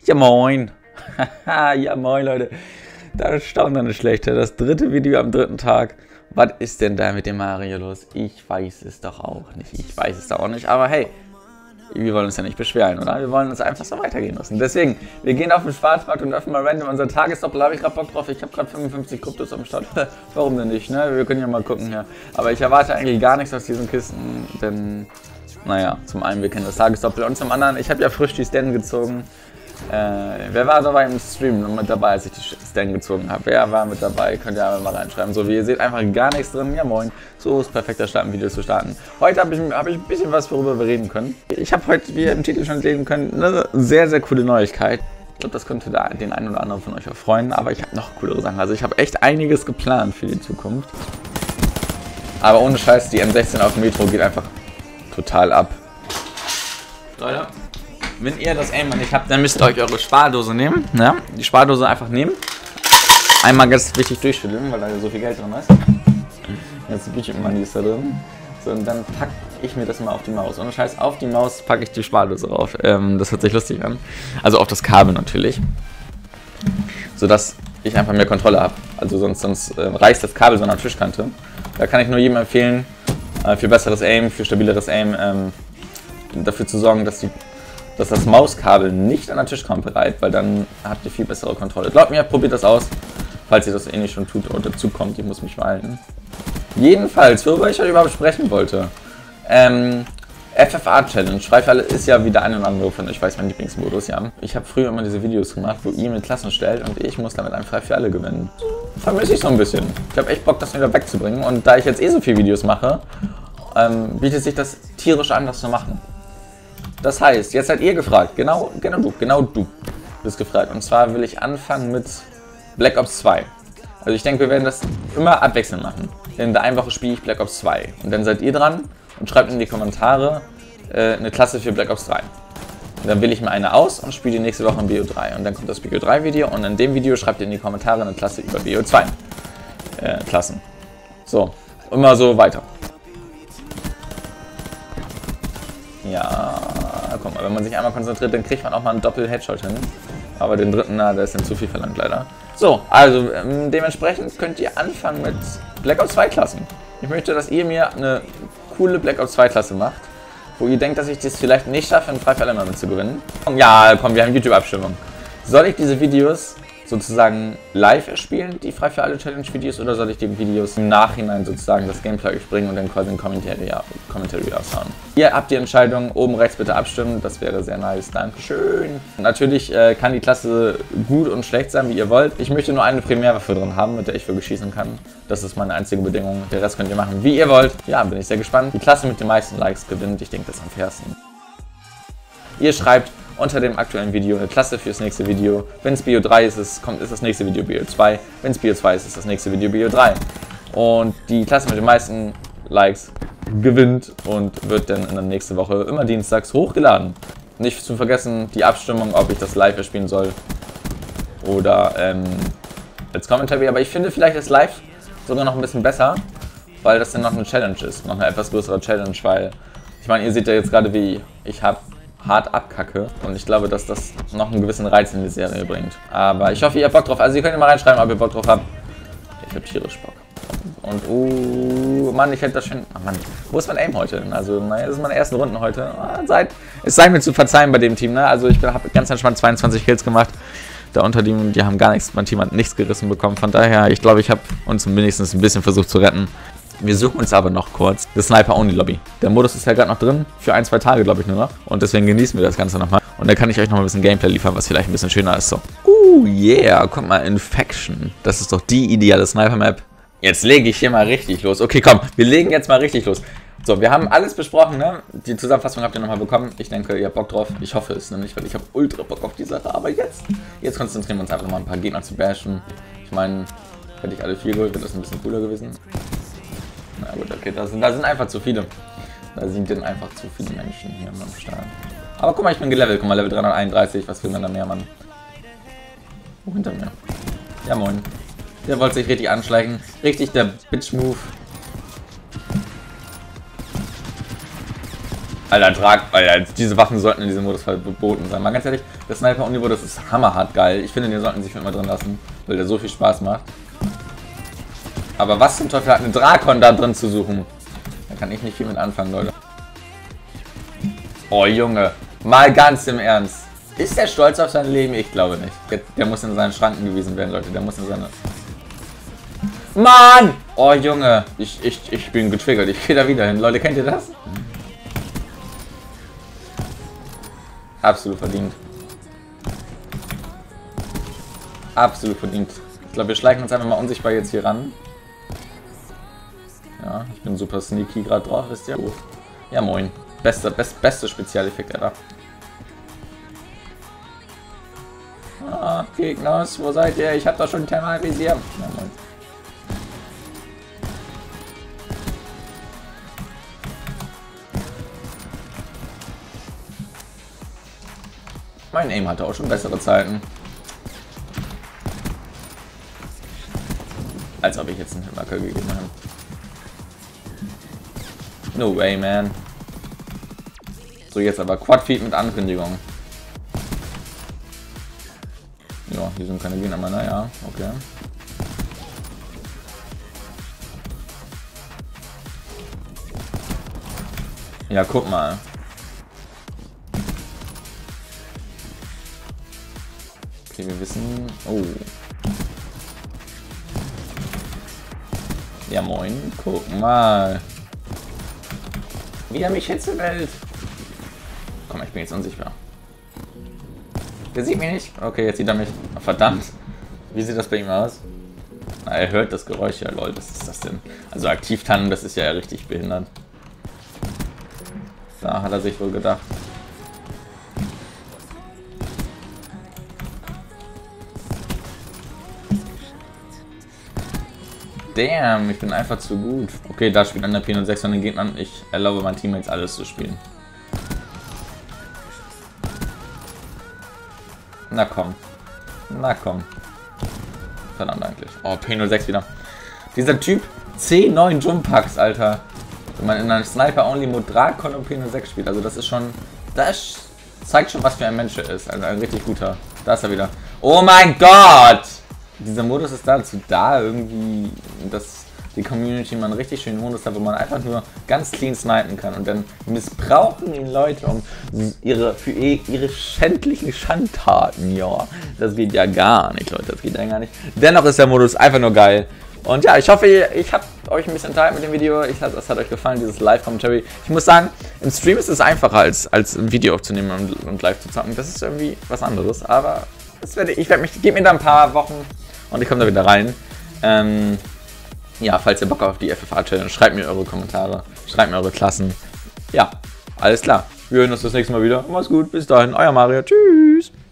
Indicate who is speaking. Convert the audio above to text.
Speaker 1: Ja moin. Ja moin Leute. Das staunt dann nicht schlecht. Das dritte Video am dritten Tag. Was ist denn da mit dem Mario los? Ich weiß es doch auch nicht. Ich weiß es doch auch nicht. Aber hey, wir wollen uns ja nicht beschweren, oder? Wir wollen uns einfach so weitergehen lassen. Deswegen, wir gehen auf den Schwarzmarkt und öffnen mal random unser Tagesdoppel. Da habe ich gerade Bock drauf. Ich habe gerade 55 Kryptos am Start. Warum denn nicht, ne? Wir können ja mal gucken hier. Aber ich erwarte eigentlich gar nichts aus diesen Kisten, denn, naja, zum einen, wir kennen das Tagesdoppel und zum anderen, ich habe ja frisch die Stan gezogen. Wer war dabei im Stream mit dabei, als ich die Stan gezogen habe? Wer war mit dabei? Könnt ihr mal reinschreiben. So, wie ihr seht, einfach gar nichts drin. Ja moin, so ist perfekter Start, ein Video zu starten. Heute habe ich ein bisschen was, worüber wir reden können. Ich habe heute, wie ihr im Titel schon sehen könnt, eine sehr, sehr coole Neuigkeit. Ich glaube, das könnte den einen oder anderen von euch auch freuen, aber ich habe noch coolere Sachen. Also ich habe echt einiges geplant für die Zukunft. Aber ohne Scheiß, die M16 auf dem Metro geht einfach total ab. Leute, wenn ihr das Aim nicht habt, dann müsst ihr euch eure Spardose nehmen. Ja? Die Spardose einfach nehmen. Einmal ganz wichtig durchschütteln, weil da so viel Geld drin ist. Jetzt ein bisschen Money ist da drin. So, und dann packe ich mir das mal auf die Maus. Und das heißt, auf die Maus packe ich die Spardose rauf. Das hört sich lustig an. Also auf das Kabel natürlich. Sodass ich einfach mehr Kontrolle habe. Also sonst reißt das Kabel so an der Tischkante. Da kann ich nur jedem empfehlen, für besseres Aim, für stabileres Aim, dafür zu sorgen, dass das Mauskabel nicht an der Tischkante reibt, weil dann habt ihr viel bessere Kontrolle. Glaubt mir, probiert das aus, falls ihr das eh nicht schon tut oder dazu kommt. Ich muss mich verhalten. Jedenfalls, worüber ich euch überhaupt sprechen wollte. FFA Challenge. Frei für alle ist ja wieder ein und andere von euch weiß mein Lieblingsmodus, ja. Ich habe früher immer diese Videos gemacht, wo ihr mit Klassen stellt und ich muss damit ein Frei für alle gewinnen. Vermisse ich so ein bisschen. Ich habe echt Bock, das wieder wegzubringen. Und da ich jetzt eh so viele Videos mache, bietet sich das tierisch an, das zu machen. Das heißt, jetzt seid ihr gefragt, genau du bist gefragt. Und zwar will ich anfangen mit Black Ops 2. Also ich denke, wir werden das immer abwechselnd machen. In der einen Woche spiele ich Black Ops 2. Und dann seid ihr dran und schreibt in die Kommentare eine Klasse für Black Ops 3. Und dann wähle ich mir eine aus und spiele die nächste Woche in BO3. Und dann kommt das BO3 Video und in dem Video schreibt ihr in die Kommentare eine Klasse über BO2 Klassen. So, immer so weiter. Ja, guck mal, wenn man sich einmal konzentriert, dann kriegt man auch mal einen Doppel-Headshot hin. Aber den dritten, na, der ist dann zu viel verlangt leider. So, also dementsprechend könnt ihr anfangen mit Black Ops 2 Klassen. Ich möchte, dass ihr mir eine coole Black Ops 2 Klasse macht, wo ihr denkt, dass ich das vielleicht nicht schaffe, einen Frei für alle damit zu gewinnen. Ja, komm, wir haben YouTube-Abstimmung. Soll ich diese Videos sozusagen live erspielen, die Frei für alle Challenge-Videos, oder soll ich die Videos im Nachhinein sozusagen das Gameplay springen und dann quasi ein Commentary aushauen? Ihr habt die Entscheidung, oben rechts bitte abstimmen, das wäre sehr nice, dankeschön. Natürlich kann die Klasse gut und schlecht sein, wie ihr wollt. Ich möchte nur eine Primärwaffe drin haben, mit der ich wirklich schießen kann. Das ist meine einzige Bedingung, der Rest könnt ihr machen, wie ihr wollt. Ja, bin ich sehr gespannt. Die Klasse mit den meisten Likes gewinnt, ich denke, das ist am fairsten. Ihr schreibt unter dem aktuellen Video eine Klasse fürs nächste Video. Wenn es BO3 ist, ist das nächste Video BO2. Wenn es BO2 ist, ist das nächste Video BO3. Und die Klasse mit den meisten Likes gewinnt und wird dann in der nächsten Woche immer dienstags hochgeladen. Nicht zu vergessen die Abstimmung, ob ich das live erspielen soll oder als Commentary. Aber ich finde vielleicht das live sogar noch ein bisschen besser, weil das dann noch eine Challenge ist. Noch eine etwas größere Challenge, weil ich meine, ihr seht ja jetzt gerade, wie ich habe hart abkacke und ich glaube, dass das noch einen gewissen Reiz in die Serie bringt. Aber ich hoffe, ihr habt Bock drauf. Also ihr könnt mal reinschreiben, ob ihr Bock drauf habt. Ich habe tierisch Bock. Und oh Mann, ich hätte das schön. Ach Mann, wo ist mein Aim heute? Also naja, das ist meine ersten Runden heute. Es sei mir zu verzeihen bei dem Team, ne? Also ich habe ganz entspannt 22 Kills gemacht. Da unter die haben gar nichts, mein Team hat nichts gerissen bekommen. Von daher, ich glaube, ich habe uns wenigstens ein bisschen versucht zu retten. Wir suchen uns aber noch kurz das Sniper-Only-Lobby. Der Modus ist ja gerade noch drin, für 1-2 Tage, glaube ich, nur noch. Und deswegen genießen wir das Ganze nochmal. Und dann kann ich euch noch mal ein bisschen Gameplay liefern, was vielleicht ein bisschen schöner ist. So. Yeah, guck mal, Infection. Das ist doch die ideale Sniper-Map. Jetzt lege ich hier mal richtig los. Okay, komm, wir legen jetzt mal richtig los. So, wir haben alles besprochen, ne? Die Zusammenfassung habt ihr nochmal bekommen. Ich denke, ihr habt Bock drauf. Ich hoffe es nämlich, weil ich habe ultra Bock auf die Sache. Aber jetzt konzentrieren wir uns einfach nochmal ein paar Gegner zu bashen. Ich meine, hätte ich alle 4 geholt, wäre das ein bisschen cooler gewesen. Na gut, okay, da sind einfach zu viele. Da sind dann einfach zu viele Menschen hier am Start. Aber guck mal, ich bin gelevelt. Guck mal, Level 331. Was will man da mehr, Mann? Wo hinter mir? Ja, moin. Der wollte sich richtig anschleichen. Richtig der Bitch-Move. Alter, Alter, diese Waffen sollten in diesem Modus verboten sein. Mal ganz ehrlich, das Sniper Omnibus, das ist hammerhart geil. Ich finde, den sollten sie sich immer drin lassen, weil der so viel Spaß macht. Aber was zum Teufel hat eine Drakon da drin zu suchen? Da kann ich nicht viel mit anfangen, Leute. Oh, Junge. Mal ganz im Ernst. Ist der stolz auf sein Leben? Ich glaube nicht. Der muss in seinen Schranken gewiesen werden, Leute. Der muss in seine... Mann! Oh, Junge. Ich bin getriggert. Ich gehe da wieder hin. Leute, kennt ihr das? Absolut verdient. Absolut verdient. Ich glaube, wir schleichen uns einfach mal unsichtbar jetzt hier ran. Ja, ich bin super sneaky gerade drauf, wisst ihr? Ja, moin. Beste Spezialeffekt ever. Ah, Gegners, wo seid ihr? Ich hab doch schon Thermalvisier. Ja, moin. Mein Aim hatte auch schon bessere Zeiten. Als ob ich jetzt einen Wacker gegeben habe. No way, man. So, jetzt aber Quad-Feed mit Ankündigung. Ja, hier sind keine Gegner mehr, naja, okay. Ja, guck mal. Okay, wir wissen... Oh. Ja, moin. Guck mal. Wie er mich hitzewelt. Komm, ich bin jetzt unsichtbar. Der sieht mich nicht. Okay, jetzt sieht er mich. Oh, verdammt. Wie sieht das bei ihm aus? Na, er hört das Geräusch. Ja, lol, was ist das denn? Also Aktivtarnung, das ist ja richtig behindert. Da hat er sich wohl gedacht. Damn, ich bin einfach zu gut. Okay, da spielt an der P06 von den Gegnern. Ich erlaube meinen Teammates alles zu spielen. Na komm. Na komm. Verdammt eigentlich. Oh, P06 wieder. Dieser Typ C9 Jump Packs, Alter. Wenn man in einem Sniper-Only-Mode Drakon und P06 spielt. Also das ist schon... Das zeigt schon, was für ein Mensch er ist. Also ein richtig guter. Da ist er wieder. Oh mein Gott! Dieser Modus ist dazu da, irgendwie, dass die Community mal einen richtig schönen Modus hat, wo man einfach nur ganz clean snipen kann. Und dann missbrauchen ihn Leute um ihre schändlichen Schandtaten. Ja, das geht ja gar nicht, Leute. Das geht ja gar nicht. Dennoch ist der Modus einfach nur geil. Und ja, ich hoffe, ich habe euch ein bisschen unterhalten mit dem Video. Es hat euch gefallen, dieses Live-Commentary. Ich muss sagen, im Stream ist es einfacher, als ein Video aufzunehmen und live zu zocken. Das ist irgendwie was anderes. Aber gebe mir da ein paar Wochen und ich komme da wieder rein. Ja, falls ihr Bock habt auf die FFA-Challenge, schreibt mir eure Kommentare, schreibt mir eure Klassen. Ja, alles klar. Wir hören uns das nächste Mal wieder. Macht's gut, bis dahin, euer Mario. Tschüss.